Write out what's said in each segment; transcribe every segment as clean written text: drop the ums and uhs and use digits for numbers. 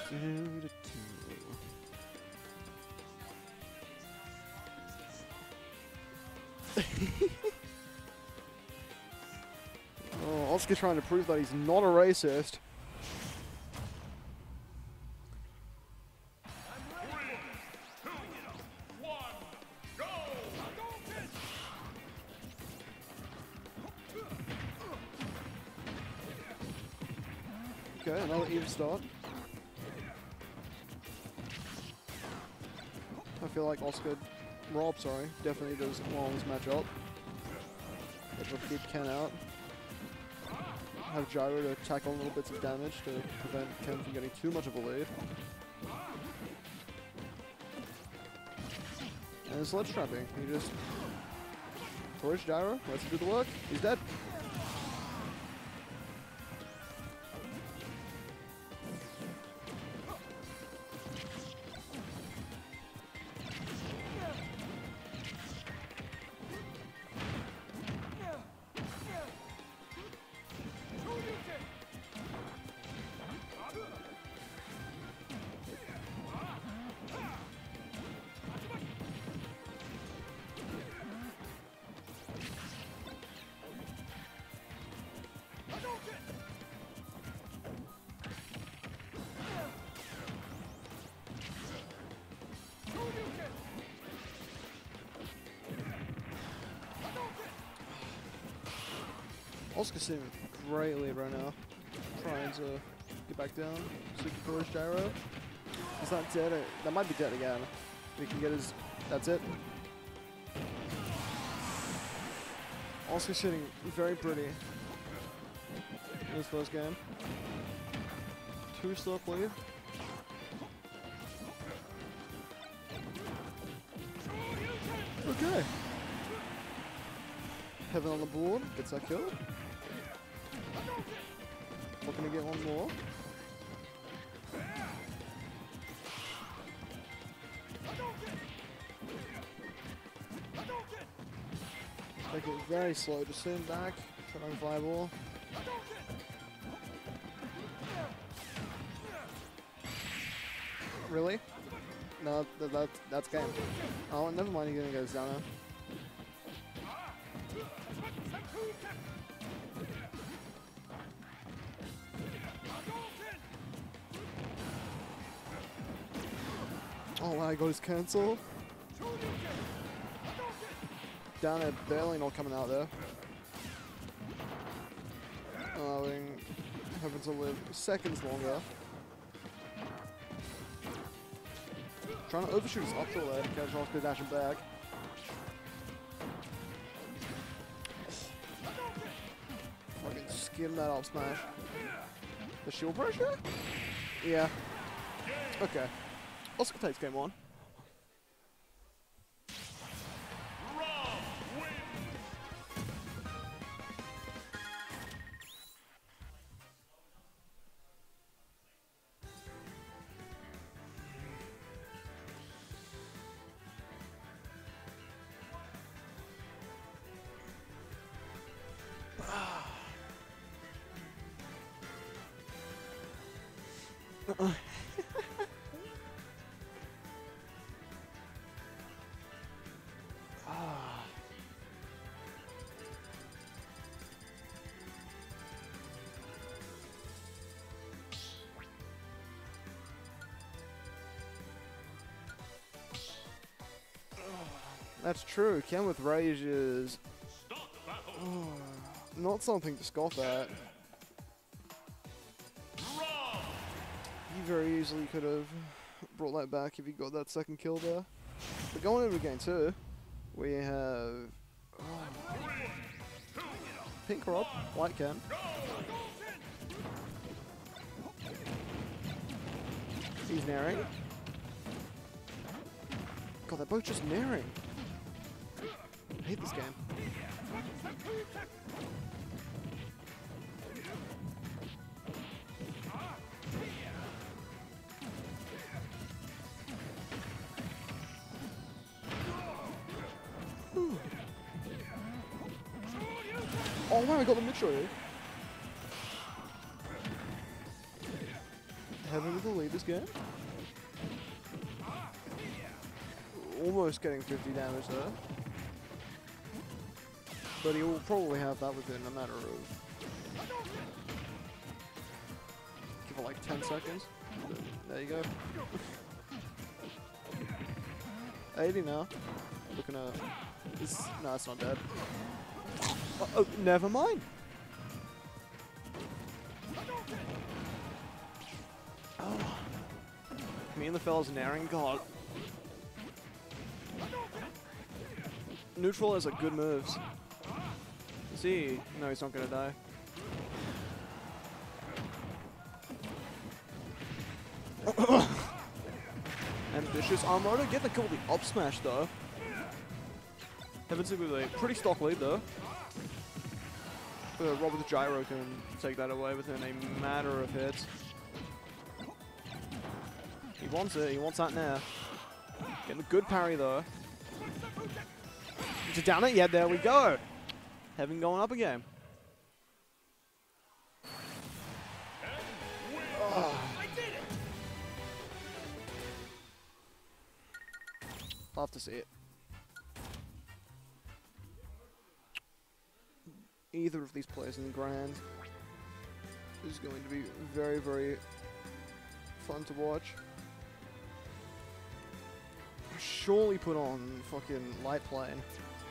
2-2. Oh, Oscar trying to prove that he's not a racist. Okay, another even start. I feel like Rob, definitely does well in this matchup. Get the keep Ken out. Have Gyro to tack on little bits of damage to prevent Ken from getting too much of a lead. And sledge trapping. He just torch Gyro, lets him do the work. He's dead. Oscar's sitting with a great lead right now. Trying to get back down. Super Courage Gyro. He's not dead. That might be dead again. We can get his... That's it. Oscar's sitting very pretty in his first game. 2-stop lead. Okay. Heaven on the board. Gets that kill. Looking to get one more. Take it very slow, just sitting back, trying to fly ball. Really? No, that's game. Oh, never mind, you're gonna go Zana. Oh wow, he got his cancel. Down there, barely not coming out there. Allowing Heaven to live seconds longer. Trying to overshoot his up to there to catch Oscar dashing back. Fucking skim that up smash. The shield pressure? Yeah. Okay. Oscar takes game one. That's true. Ken with Rage is not something to scoff at. He very easily could have brought that back if he got that second kill there. But going into game two, we have Pink Rob, White Ken. He's naring. God, they're both just naring. I hate this game. Oh wow, I got the mid-show. Heaven with the lead this game. Almost getting 50 damage there. But he will probably have that within a matter of... Give it like 10 seconds. There you go. 80 now. Looking at... No, it's not dead. Oh, never mind. Oh. Me and the fellas naring God. Neutral has a good moves. Is he? No, he's not gonna die. Ambitious Armada get the kill with the up smash though. Heaven's with a pretty stock lead though. Robert the Gyro can take that away within a matter of hits. He wants it, he wants that now. Getting a good parry though. To down it, yeah, there we go. Heaven going up again. Oh. Love to see it. Either of these players in Grand is going to be very, very fun to watch. Surely put on fucking Light Plane.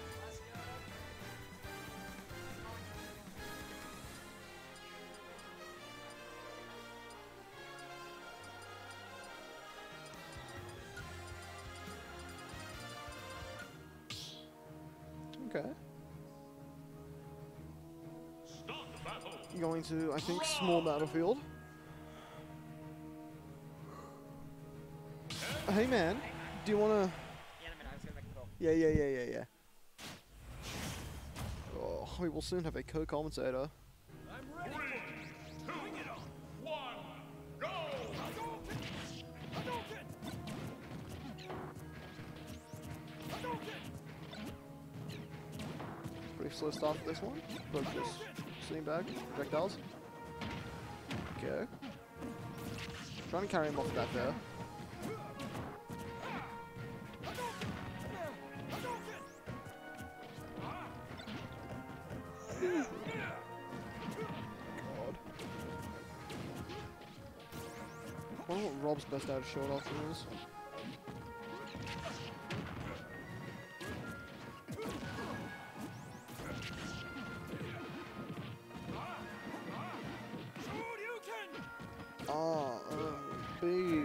Okay. Going to, I think, small battlefield. Hey man, do you wanna? Yeah. Oh, we will soon have a co-commentator. Pretty slow start for this one, but just sitting back, projectiles. Okay. Trying to carry him off that there. God. I wonder what Rob's best out of short option is. B.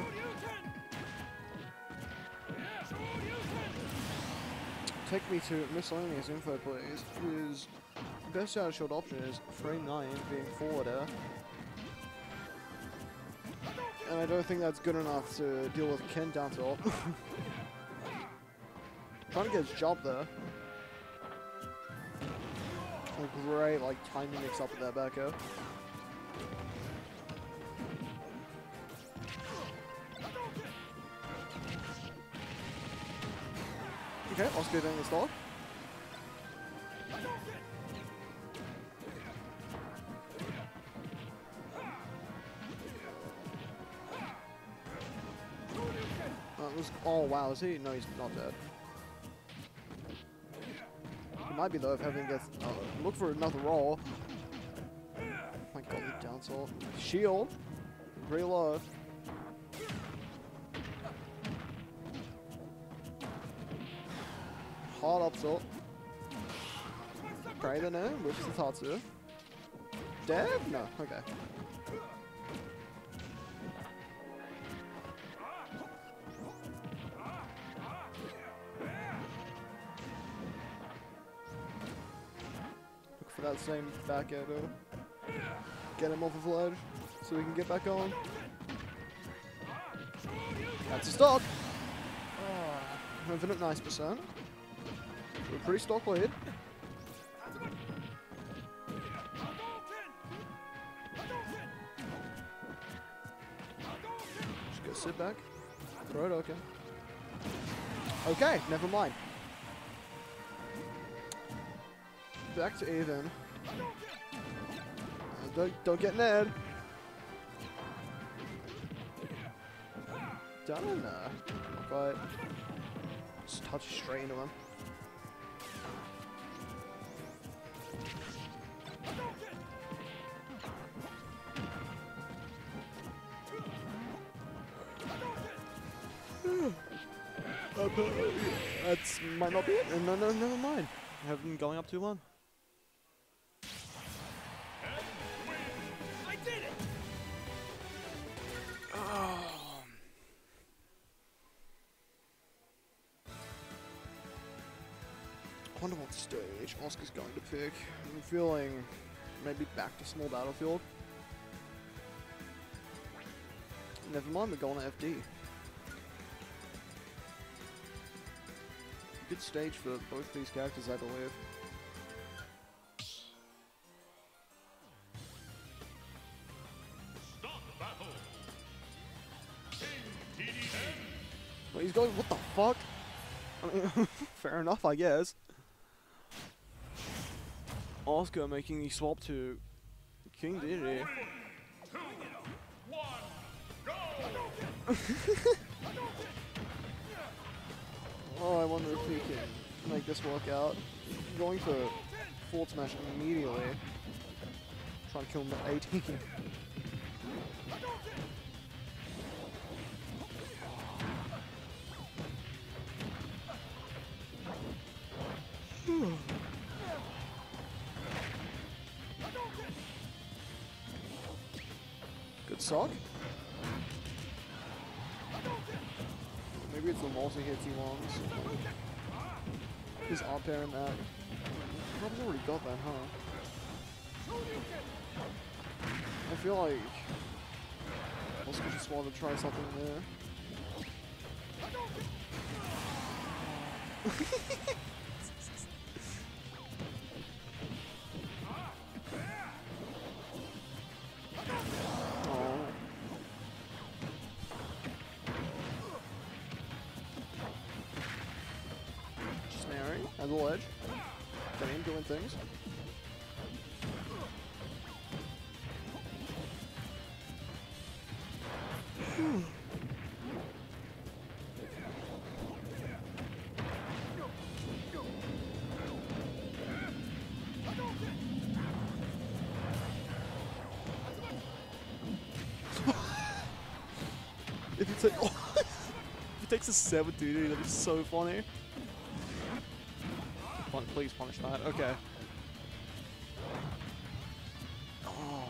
Take me to miscellaneous info, please. His best out of short option is frame 9 being forward air. And I don't think that's good enough to deal with Ken down tilt. Trying to get his jump there. A great like timing mix up with that back air. Okay, Oscar doing his dog. Oh wow, is he? No, he's not dead. He might be though if Heaven gets. Look for another roll. Oh my god, the down tilt. Shield. Reload. Hard up tilt. Pray the name, which is the Tatsu. Dead? No, okay. Look for that same back air though. Get him off of ledge so we can get back on. That's a stop. Infinite nice percent. We're pretty stock lead. Just go sit back. Throw it okay. Okay, never mind. Back to even. Don't get Ned. Down in there. Not quite. Just touch straight into him. That's might not be it. No, never mind. I have been going up 2-1. I did it. I wonder what stage Oscar's going to pick. I'm feeling maybe back to small battlefield. Never mind, we're going to FD. Good stage for both these characters, I believe. Stop battle. King TDM. But he's going, what the fuck? I mean, fair enough, I guess. Oscar making the swap to King Dedede. 3, 2, 1, go. Oh, I wonder if we can make this work out. Going for forward smash immediately. Trying to kill him at 18. Good sock. Maybe it's the multi-hits he wants. He's up there in that. Rob's already got that, huh? I feel like Oscar just wanted to try something there. Snaring at the ledge. Getting him doing things. If you take, if he takes a 7, dude, that'd be so funny. Please punish that. Okay. Oh.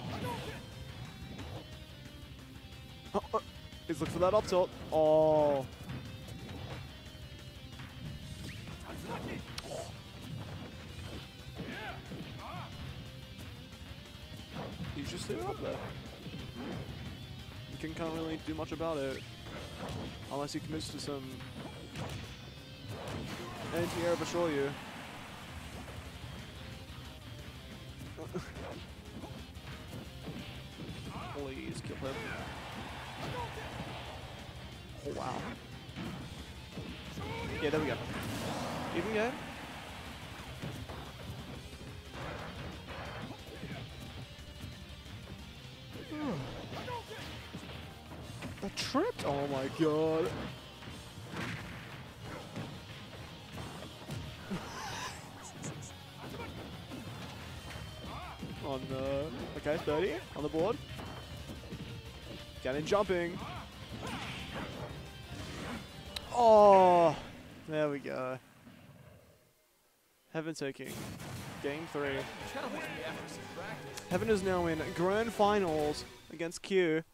He's looking for that up tilt. Oh. He's just sitting up there. You can't really do much about it. Unless he commits to some anti-air Basholyu. Please kill him. Oh wow. Yeah, there we go. Even game. The tripped. Oh my god. On okay, 30 on the board. Ganon jumping. Oh, there we go. Heaven taking game 3. Heaven is now in grand finals against Q.